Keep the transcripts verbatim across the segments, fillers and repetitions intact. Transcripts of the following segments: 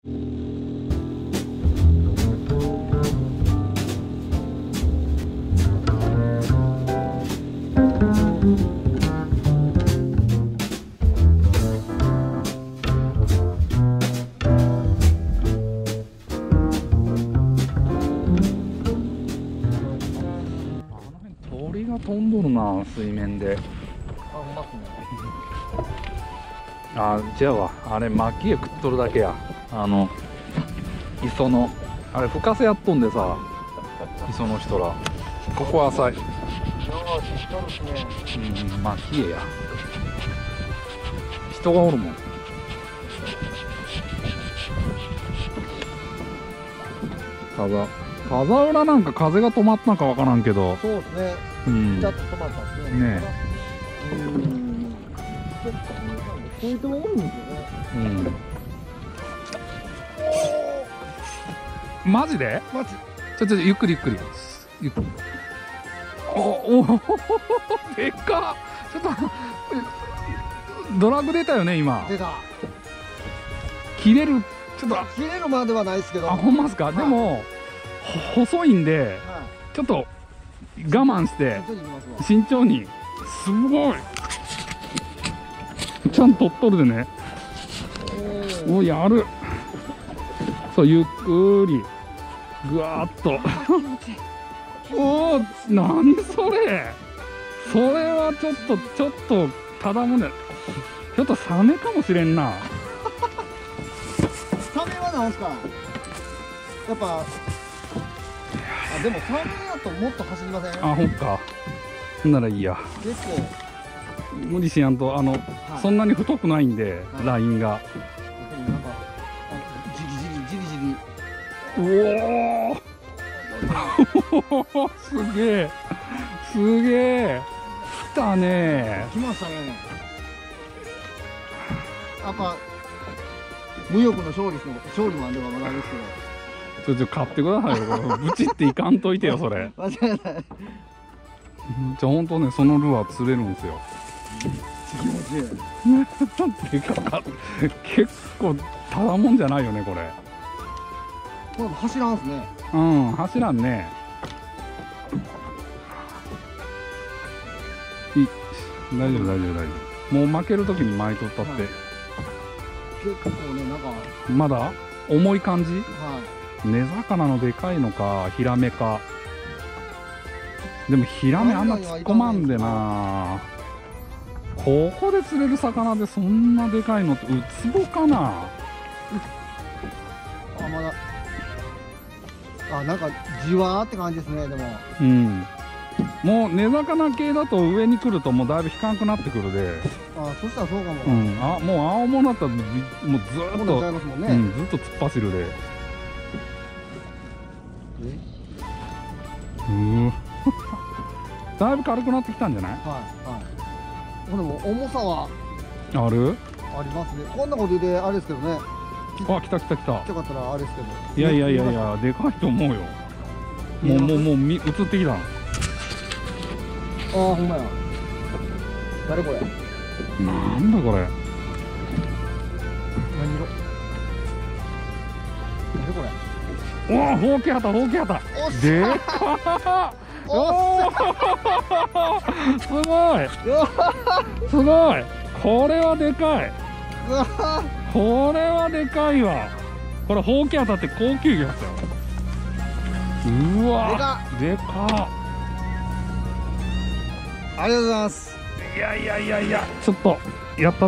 鳥が飛んどるな、水面で。 あ、ほんまっすね。 あ、違うわ、あれ蒔絵食っとるだけや。あの磯のあれ深瀬やっとんでさ、磯の人ら。ここは浅い。 よーし、しとるっすね。 うん、蒔絵や。人がおるもん。風風浦なんか風が止まったんかわからんけど、 そうですね。 うん、 ちょっと止まったっすね。 ねえ。うん。結構、そういう人もおるんですよね。 うんマジでマジ。 ちょちょゆっくりゆっくりゆっくり。おおでっかちょっとドラッグ出たよね今。 出た。 切れるちょっと。 切れるまではないですけど。 あ、ほんまっすか、はい、でも細いんで、はい、ちょっと我慢して慎重に。すごいちゃんと取っとるでね。おやる。そうゆっくりぐわーっとおお、何それ。それはちょっとちょっとただもね、ちょっとサメかもしれんな。 サメはなんすか。やっぱあ、でもサメやともっと走りません。 あ、ほんか。ならいいや。 結構無理しやんと。あの、はい、そんなに太くないんで、はい、ラインが。 なんかジリジリジリジリ。 おおすげえすげえ来たね。 来ましたね。やっぱ無欲の勝利の勝利もあればまだですけど、ちょちょ買ってくださいよ。これブチっていかんといてよそれ。 間違いない。 じゃあ本当ね、そのルアー釣れるんですよ。 気持ちいい。 でか結構ただもんじゃないよねこれ。 これ走らんすね。 うん、走らんね。い大丈夫大丈夫大丈夫。もう負ける時に巻いとったって、はい、 結構ね、なんかまだ重い感じ。 はい。 根魚のでかいのかヒラメか。でもヒラメあんま突っ込まんでな。ここで釣れる魚でそんなでかいのってウツボかな。 あ、まだ。あ、なんかじわーって感じですね。でもうん、もう根魚系だと上に来るともうだいぶ引かんくなってくるで。 あ、そしたらそうかも。 うん、あ、もう青物だったらもうずーっと、 ね、 うん、ずっと突っ走るで。 えうだいぶ軽くなってきたんじゃない。 はいはい。でも重さはあるありますね。こんなことであれですけどね。 あ、来た来た来た。 よかったらあれですけど。 いやいやいやいや、でかいと思うよ。もうもうもうみ映ってきた。ああ、ほんまや。誰これ。 なんだこれ。 何色。誰これ。 おお、ほうき旗ほうき旗。でかっ。おおすごいすごい。これはでかい。これはでかいわ。これほうき旗って高級魚ですよ。うわでかっ。 ありがとうございます。 いやいやいやいや、ちょっとやったって。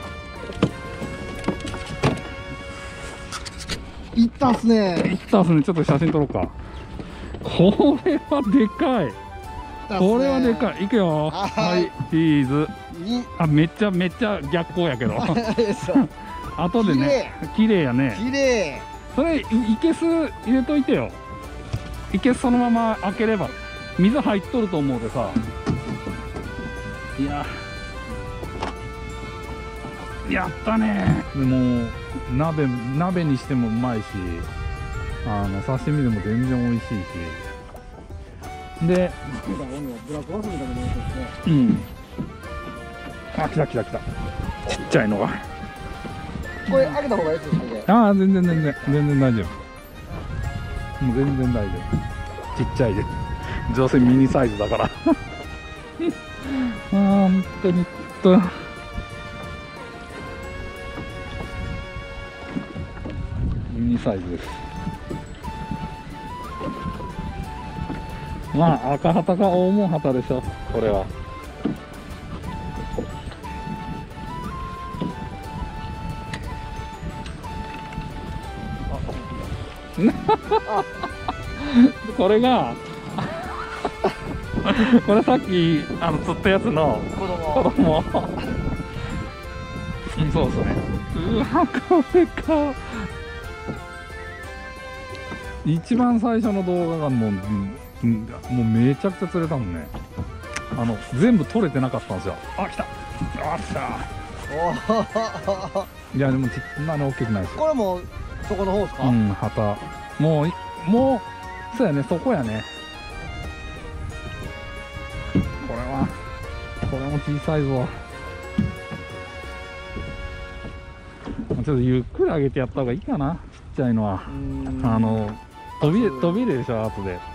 いったっすね。 いったっすね。ちょっと写真撮ろうか。これはでかい。これはでかい。いくよ。はい、チーズ。あ、めっちゃめっちゃ逆光やけど。後でね、綺麗やね。 綺麗。 それいけす入れといてよ。いけすそのまま開ければ水入っとると思うでさ。いややったね。でも鍋鍋にしてもうまいし、あの刺身でも全然美味しいし。で、うん。あ、来た来た来た。ちっちゃいのが。 これ開けた方がいいですよ、それで。 ああ、全然全然全然大丈夫。もう全然大丈夫。ちっちゃいで。女性ミニサイズだから。ああ、本当にと。ミニサイズです。まあ赤旗か大門旗でしょ、これは。これがこれさっきあの釣ったやつの子供。 子供うんそうですね。うわこれか。一番最初の動画がもう、うん、もうめちゃくちゃ釣れたもんね。あの全部取れてなかったんですよ。あ、来た。あっしゃ。いやでもそんなに大きくないですよ。 これもそこの方ですか？ うん、旗。もういもうそうやね、そこやね。これはこれも小さいぞ。ちょっとゆっくり上げてやった方がいいかな、ちっちゃいのは。あの飛び飛びるでしょ、後で。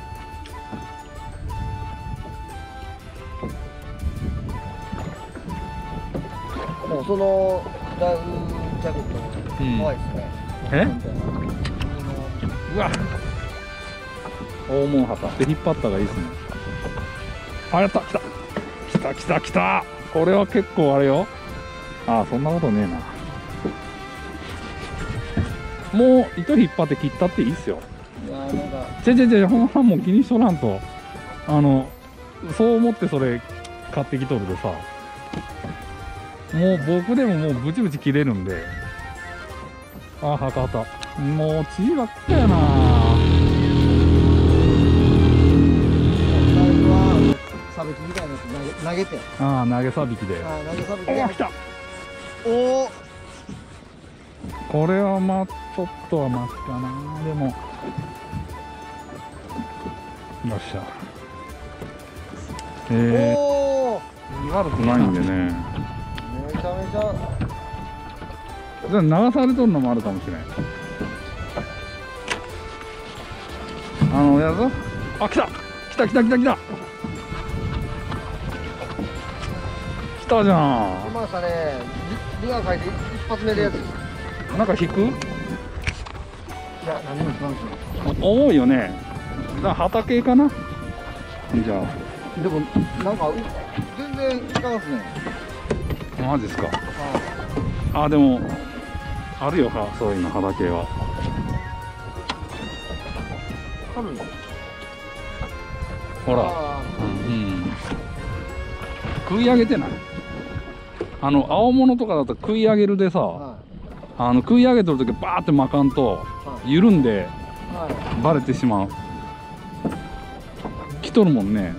でもそのライフジャケット怖いですね。 え？うわ大門旗で引っ張った方がいいですね。あ、やった、来た来た来た来た。これは結構あれよ。ああ、そんなことねえな。もう糸引っ張って切ったっていいっすよ。 いやーなんかちゃちゃちゃ、ほんまもう気にしとらんと。あのそう思ってそれ買ってきとるでさ、もう僕でももうブチブチ切れるんで。ああ、博多もう血ばっかやな。 最初はサビキみたいなやつ投げ投げて。 ああ、投げさびきで。 あ投げサビキで。 おお、来た。 おお。 これはまあちょっとはマシかな。でもよっしゃ。えおお。 ー、悪くないんでね。 めちゃめちゃ。 じゃあ流されとるのもあるかもしれない。あのやぞ。あ、来た来た来た来た来た来たじゃ来ましたね。リリが書いて一発目でやつ。 ん。なんか引く？ いや、何もしないですよ。 重いよね。だから畑かな。じゃでもなんか全然違うんですね。 あマジですか。あ、でもあるよは、そういうの畑は。 多分ほら、うん、食い上げてない。あの青物とかだと食い上げるでさ、はい、あの食い上げとる時バーって巻かんと、はい、緩んで、はい、バレてしまう。来とるもんね。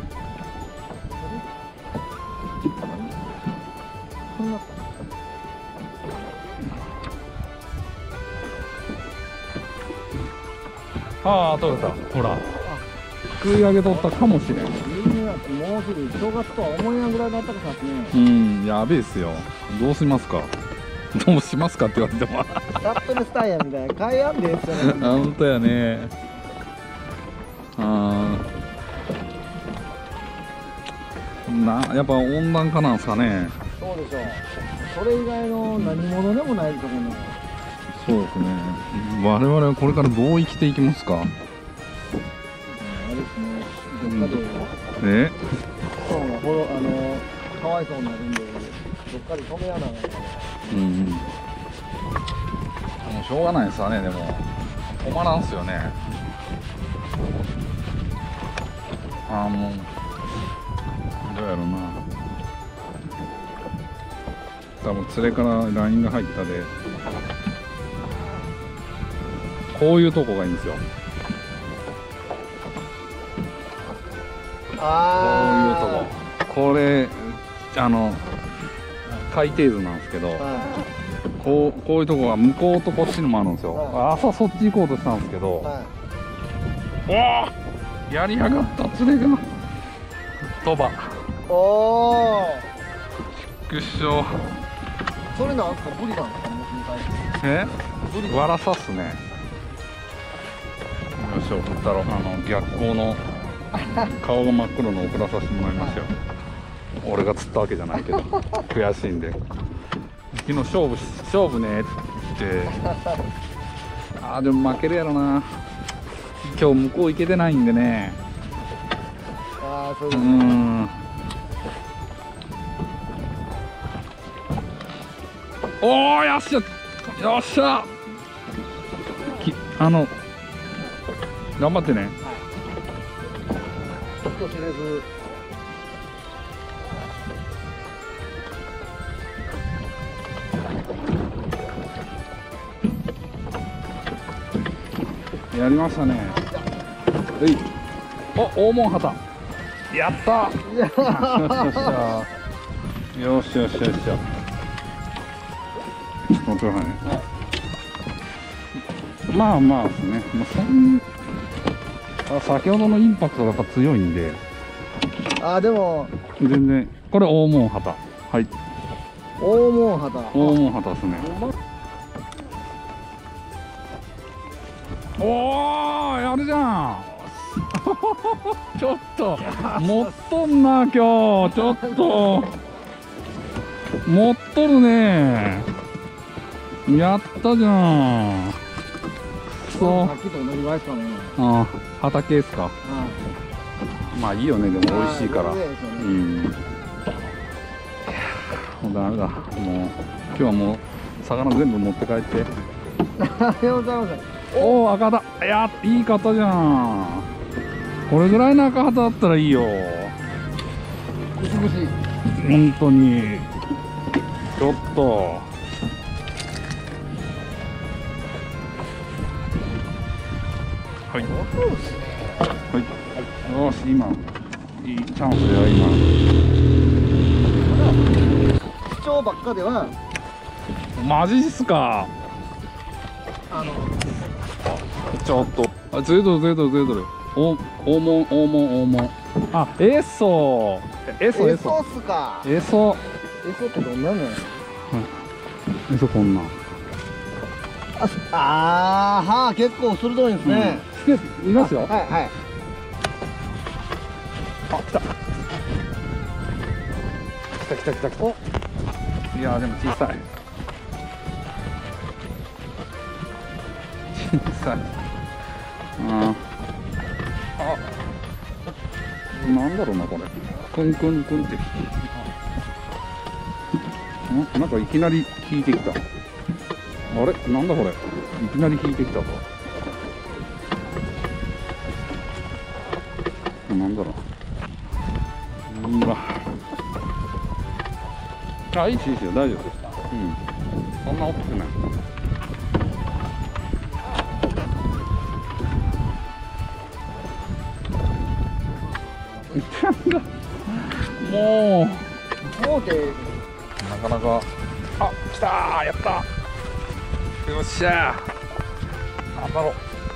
ああ、取れた。ほら食い上げとったかもしれん。 もうすぐ正月とは思えないぐらいの暖かさですね。 うん、やべえっすよ。どうしますかどうしますかって言われてもシャットルスタイヤみたいな買いやんでえっすよね。 あ、ほんとやね。あな、やっぱ温暖化なんすかね。 そうでしょう。それ以外の何者でもないと思うの。 そうですね。我々はこれからどう生きていきますか。 あれですね。どっかで。 え？ そうがほろあのかわいそうになるんで、どっかで止めやな。 うん。もうしょうがないですわね。でも困らんすよね。ああ、もうどうやろうな。多分連れからラインが入ったで。こういうとこがいいんですよ。 あこういうとこ。これあの海底図なんですけど、はい、こうこういうとこが向こうとこっちにもあるんですよ。はい、朝そっち行こうとしたんですけど、はい、おおやりやがった連れが鳥羽。 おお。 ちくしょう。 それなんですか、ブリなんですか。 えわらさっすね。よいしょ、振ったろ。あの逆光の顔が真っ黒の送らさせてもらいますよ。俺が釣ったわけじゃないけど悔しいんで。昨日勝負勝負ねってあーでも負けるやろな。今日向こう行けてないんでね。 ああ、そううですね。 ん。おお、よっしゃよっしゃ。きあの頑張ってね。 ちょっと知れず。 やりましたね。えい。お、大門旗。やった。よしよしよしよしよしよし。ちょっと待ってくださいね。まあまあですね。もうそんあ先ほどのインパクトがやっぱ強いんで。 ああ、でも全然これ大門旗。はい。 大門旗。 大門旗ですね。おお、やるじゃん。ちょっと持っとんな今日。ちょっと持っとるね。やったじゃん。くそ。 さっきと同じぐらいですかね。 ああ、畑ですか。 はまあいいよね、でも美味しいから。 あーそうですよねうん。もうダメだ。もう今日はもう魚全部持って帰って。 い。ありがとうございます。 おお、赤旗。いや、いい方じゃん。これぐらいの赤旗だったらいいよ。 ぐしぐし。 本当に。ちょっと。はい。はい。よし、今。いいチャンスだよ、今。 市長ばっかでは、 マジっすか。 あの。 ちょっと。あ、ずれとるずれとるずれとる。お、大門、大門、大門。あ、エソ。エソ、エエソソ。 っすか。 エソ。 エソってどんなの？ エソこんなん。 あ、あーはあ、結構鋭いんですね。 うん、いますよ。 はいはい。 あ、来た。来た来た来た来た。お。いやーでも小さい。小さい。うん。あ。なんだろうなこれ。クンクンクンって。ん、なんかいきなり引いてきた。あれ、なんだこれ。いきなり引いてきたぞ。なんだろう。うわ。あ、いいですいいですよ、大丈夫です。うん。そんな大きくない。もう。 もうて。 なかなか。あ、来たー、やったー。よっしゃー。なんだろう。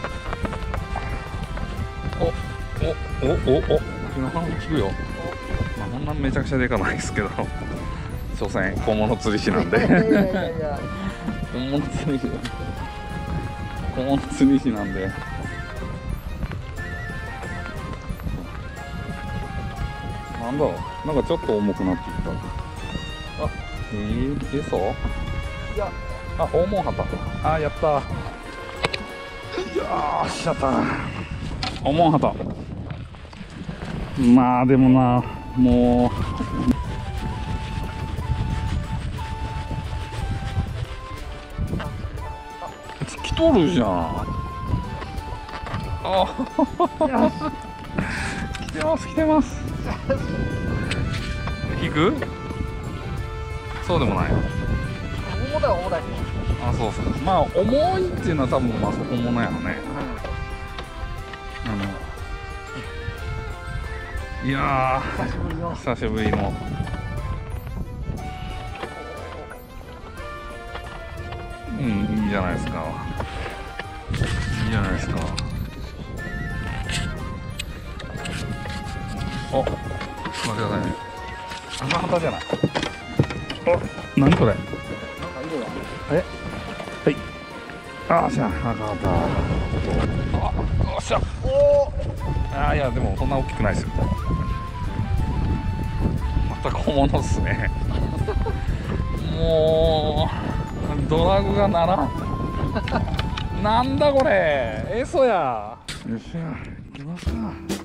お、お、お、お、お。なかなか効くよ。まあ、こんなめちゃくちゃでかないですけど。所詮小物釣り師なんで。 いやいやいやいや。 小物釣り師。小物釣り師なんで。なんだろう。なんかちょっと重くなってきた。あ、えー、えそう。 いや。 あ、大門旗。あ、やったー。よーし、やったー。大門旗。まあでもな、もう。来とるじゃん。あ、来てます来てます。引く？そうでもない。 重たい重たい。 あ、そうそう。まあ重いっていうのは多分まあそこもないのね。あのいやー久しぶりの。 久しぶりの。うん、いいじゃないですか。いいじゃないですか。お、待ってくださいね。赤旗じゃない。お、何これ。 なんか色が。 え、 あーしゃ、赤かった。あ、よっしゃ。おお。あー、いや、でも、そんな大きくないですよ。また小物っすね。もう、ドラグがならん。なんだこれ、えそや。よっしゃ、行きますか。